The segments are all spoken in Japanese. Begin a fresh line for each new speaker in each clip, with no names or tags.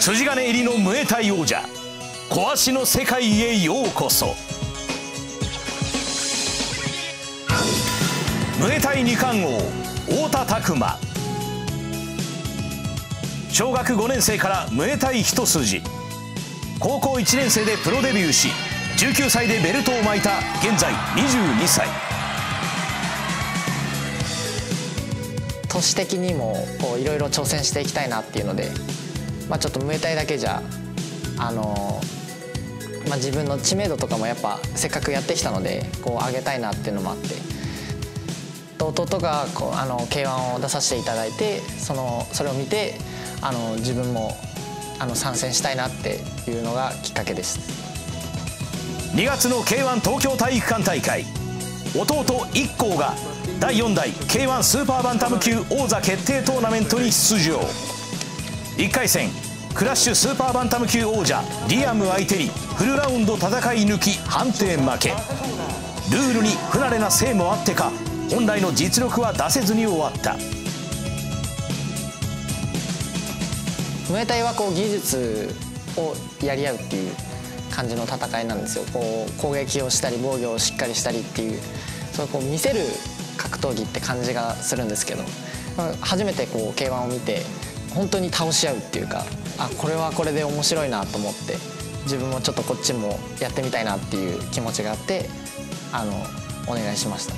筋金入りのムエタイ王者、小足の世界へようこそ。ムエタイ二冠王太田拓磨。小学5年生からムエタイ一筋、高校1年生でプロデビューし、19歳でベルトを巻いた現在22歳。
年的にもいろいろ挑戦していきたいなっていうので、ちょっとムエタイだけじゃ自分の知名度とかもやっぱせっかくやってきたので上げたいなっていうのもあって、弟がK1 を出させていただいて、それを見て自分も参戦したいなっていうのがきっかけです。
2月の K1 東京体育館大会、弟一光が第4代 K1 スーパーバンタム級王座決定トーナメントに出場。1回戦、クラッシュスーパーバンタム級王者リアム相手にフルラウンド戦い抜き判定負け。ルールに不慣れなせいもあってか、本来の実力は出せずに終わった。
ムエタイは技術をやり合うっていう感じの戦いなんですよ。攻撃をしたり防御をしっかりしたりっていう、そう見せる格闘技って感じがするんですけど、初めてK1 を見て本当に倒し合うっていうか、これはこれで面白いなと思って、自分もちょっとこっちもやってみたいなっていう気持ちがあって、お願いしました。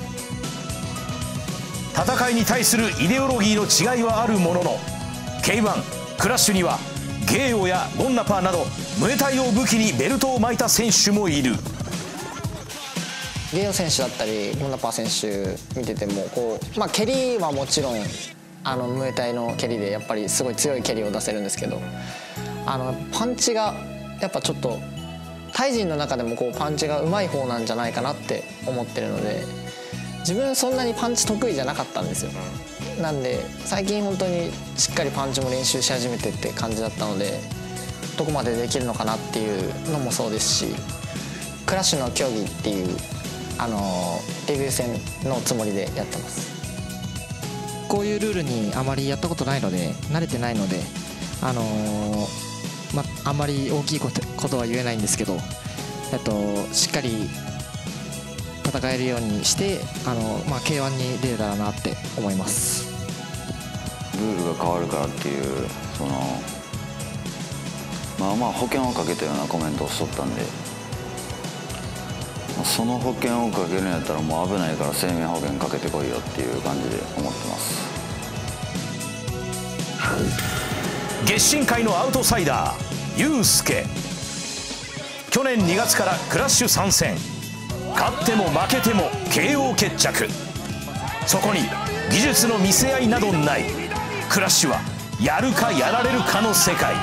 戦いに対するイデオロギーの違いはあるものの、 K1 クラッシュにはゲーオやゴンナパーなどムエタイを武器にベルトを巻いた選手もいる。
ゲーオ選手だったりゴンナパー選手見てても蹴りはもちろんムエタイの蹴りでやっぱりすごい強い蹴りを出せるんですけど、パンチがやっぱちょっとタイ人の中でもパンチがうまい方なんじゃないかなって思ってるので、自分そんなにパンチ得意じゃなかったんですよ。なんで最近本当にしっかりパンチも練習し始めてって感じだったので、どこまでできるのかなっていうのもそうですし、クラッシュの競技っていうデビュー戦のつもりでやってます。
こういうルールにあまりやったことないので慣れてないので、あんまり大きいことは言えないんですけど、しっかり戦えるようにしてK1 に出れたらなって思います。
ルールが変わるからっていう保険をかけたようなコメントをしとったんで、その保険をかけるんやったらもう危ないから生命保険かけてこいよっていう感じで思ってます。
月新界のアウトサイダーユウスケ。去年2月からクラッシュ参戦。勝っても負けても KO 決着。そこに技術の見せ合いなどない。クラッシュはやるかやられるかの世界。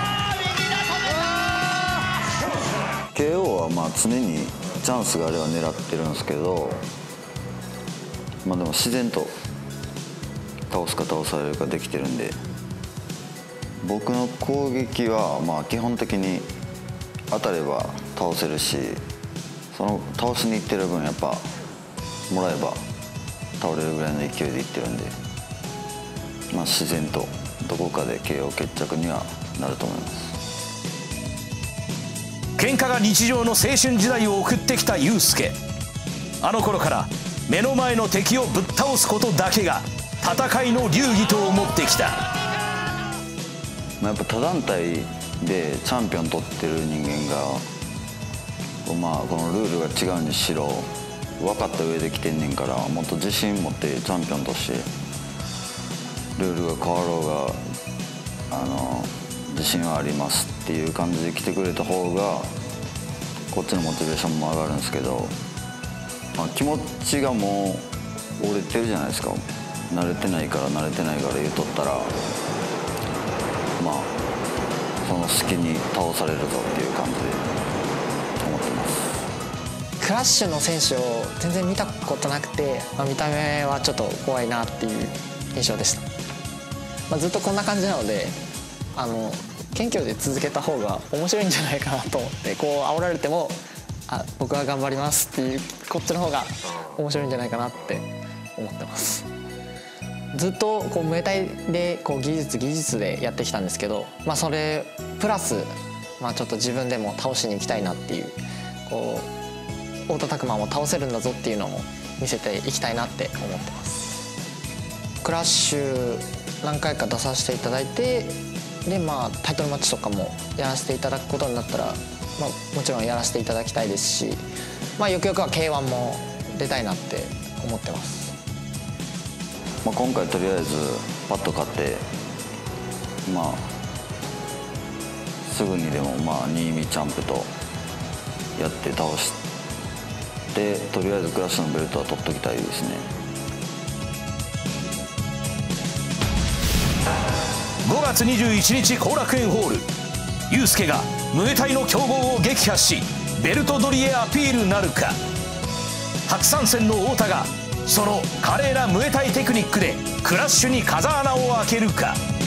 KO は常にチャンスがあれば狙ってるんですけど、でも自然と倒すか倒されるかできてるんで、僕の攻撃は基本的に当たれば倒せるし、その倒しにいってる分やっぱもらえば倒れるぐらいの勢いでいってるんで、自然とどこかで KO 決着にはなると思います。
喧嘩が日常の青春時代を送ってきたユウスケ。あの頃から目の前の敵をぶっ倒すことだけが戦いの流儀と思ってきた。
やっぱ他団体でチャンピオン取ってる人間がこのルールが違うにしろ分かった上で来てんねんから、もっと自信持ってチャンピオンとしてルールが変わろうが自信はありますっていう感じで来てくれた方がこっちのモチベーションも上がるんですけど、気持ちがもう折れてるじゃないですか。慣れてないから言うとったらその隙に倒されるぞっていう感じで思ってます。
クラッシュの選手を全然見たことなくて、見た目はちょっと怖いなっていう印象でした。ずっとこんな感じなので謙虚で続けた方が面白いんじゃないかなと思って、煽られても僕は頑張りますっていうこっちの方が面白いんじゃないかなって思ってます。 ずっとこうムエタイでこう技術でやってきたんですけど、それプラス、ちょっと自分でも倒しに行きたいなっていう、こう太田拓磨も倒せるんだぞっていうのも見せていきたいなって思ってます。クラッシュ何回か出させていただいて、でタイトルマッチとかもやらせていただくことになったら、もちろんやらせていただきたいですし、よくよくは K1 も出たいなって思ってます。
今回とりあえずパッと勝って、すぐにでも新見チャンプとやって倒して、とりあえずクラッシュのベルトは取っときたいですね。
5月21日後楽園ホール、ユースケがムエタイの強豪を撃破しベルト取りへアピールなるか。初参戦の太田がその華麗なムエタイテクニックでクラッシュに風穴を開けるか。